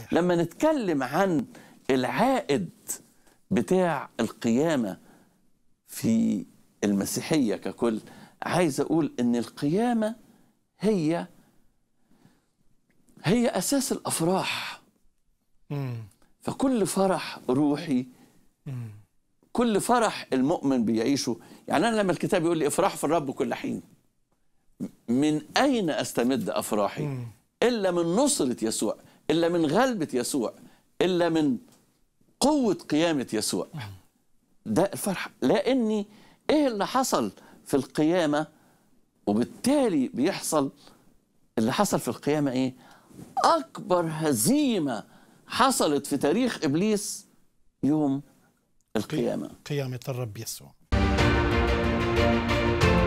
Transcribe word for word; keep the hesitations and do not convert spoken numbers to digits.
لما نتكلم عن العائد بتاع القيامة في المسيحية ككل، عايز أقول إن القيامة هي هي أساس الأفراح. مم. فكل فرح روحي، مم. كل فرح المؤمن بيعيشه. يعني أنا لما الكتاب يقول لي افرح في الرب كل حين، من أين أستمد أفراحي؟ مم. إلا من نصرة يسوع، إلا من غلبة يسوع، إلا من قوة قيامة يسوع. ده الفرح. لأني إيه اللي حصل في القيامة؟ وبالتالي بيحصل اللي حصل في القيامة إيه؟ أكبر هزيمة حصلت في تاريخ إبليس يوم القيامة، قيامة الرب يسوع.